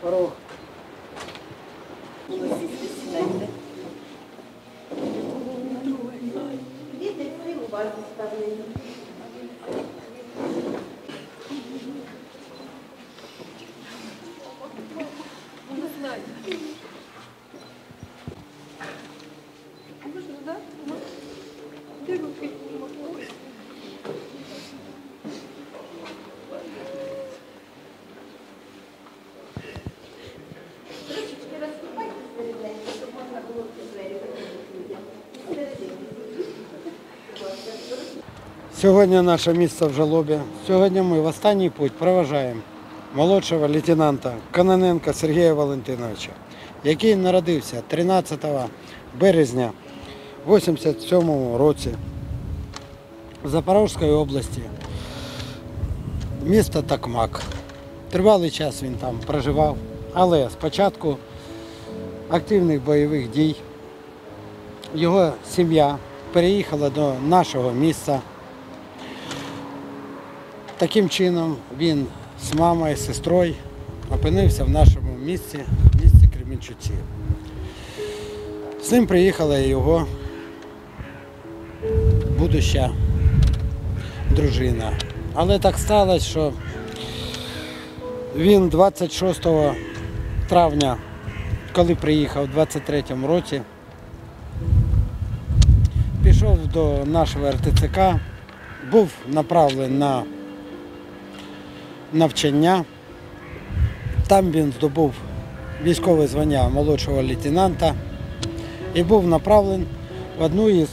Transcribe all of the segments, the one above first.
Порог. Сьогодні наше місце в жалобі. Сьогодні ми в останній путь проважаємо молодшого лейтенанта Кононенка Сергія Валентиновича, який народився 13 березня 1987 році в Запорізькій області, місто Токмак. Тривалий час він там проживав, але з початку активних бойових дій його сім'я переїхала до нашого міста. Таким чином він з мамою, сестрою опинився в нашому місті Кременчуці. З ним приїхала його будуща дружина. Але так сталося, що він 26 травня, коли приїхав у 23-му році, пішов до нашого РТЦК, був направлений на навчання. Там він здобув військове звання молодшого лейтенанта і був направлений в одну із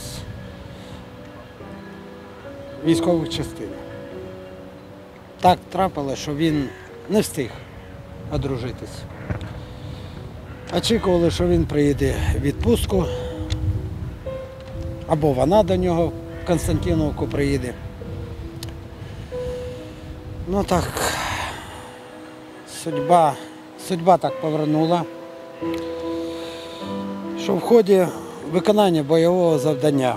військових частин. Так трапилося, що він не встиг одружитись. Очікували, що він приїде в відпустку, або вона до нього в Константиновку приїде. Ну так, судьба так повернула, що в ході виконання бойового завдання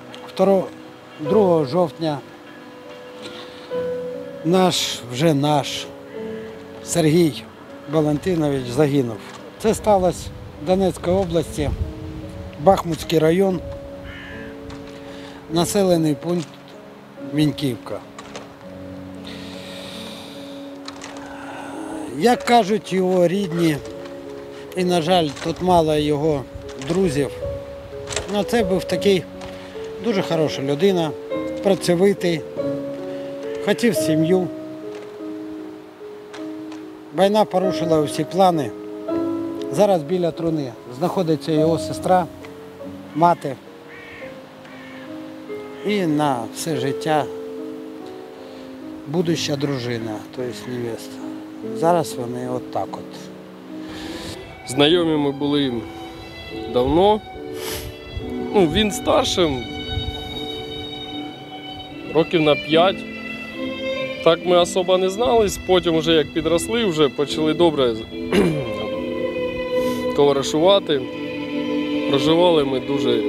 2 жовтня наш Сергій Валентинович загинув. Це сталося в Донецькій області, Бахмутський район, населений пункт Міньківка. Як кажуть його рідні, і, на жаль, тут мало його друзів, але це був такий дуже хороша людина, працьовитий, хотів сім'ю. Війна порушила всі плани. Зараз біля труни знаходиться його сестра, мати і на все життя будуща дружина, тобто невеста. Зараз вони от так от. Знайомі ми були давно. Він старшим, років на 5. Так ми особо не знались, потім вже як підросли, вже почали добре товаришувати. Проживали ми дуже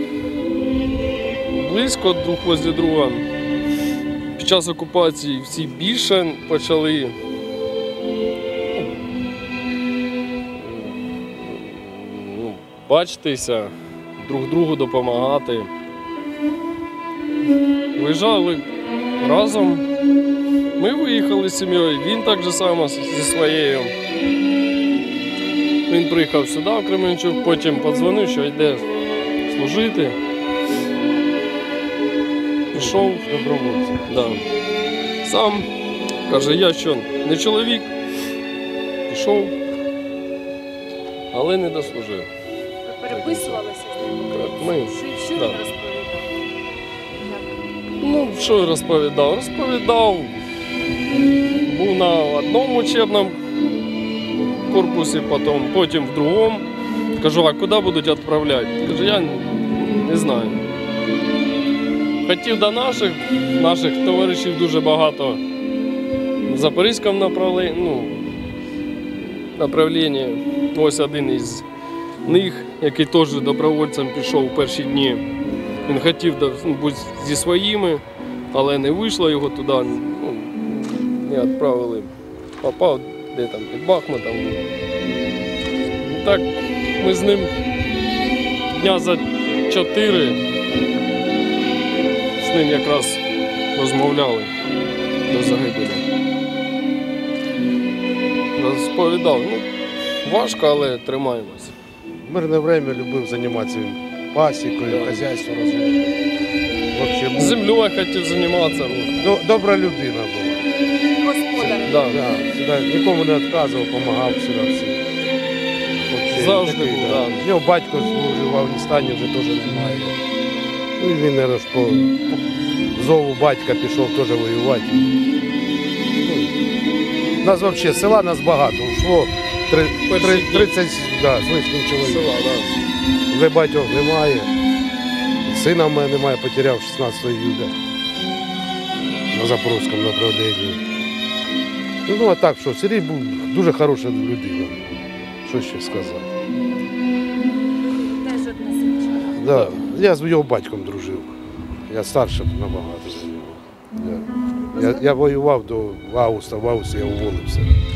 близько друг возле друга. Під час окупації всі більше почали бачитися, друг другу допомагати. Виїжджали разом. Ми виїхали з сім'єю, він так же само зі своєю. Він приїхав сюди, в Кременчук, потім подзвонив, що йде служити. Пішов добровольцем. Да. Сам каже, я що, не чоловік, пішов, але не дослужив. Ви переписувалися з ним? Ми, Що він да. розповідав? Що я розповідав? Розповідав, був на одному учебному корпусі, потім в другому. Кажу, а куди будуть відправляти? Каже, я не знаю. Хотів до наших товаришів дуже багато в Запорізькому направленні. Ось один із них, який теж добровольцем пішов у перші дні. Він хотів бути зі своїми, але не вийшло, його туди не відправили. Попав де там під Бахмутом. Так, ми з ним дня за 4 з ним якраз розмовляли до загибелі. Розповідав, ну, важко, але тримаємось. В мирне время любив займатися пасікою, хазяйством розвивати. Вообще, був Землею хотів займатися. добра людина була. Господар. Да. Да, нікому не відказував, допомагав всюди всім. Вообще, Завжди такий, був, да. да. В нього батько служив в Афганістані, вже теж немає. Ну і він, мабуть, по зову батька пішов теж воювати. Ну, нас взагалі, села нас багато, йшло Перші дні. 30 да, з лишнім чоловіком. Села, да. Вже батьків немає. Сина в мене немає, потеряв 16 июля на Запорізькому направленні. Ну, а так що, Сергій був дуже хороша людина. Що ще сказати. Теж односельчанин. Да. Я з його батьком дружив. Я старше набагато за нього. Я воював до августа, в августі я уволився.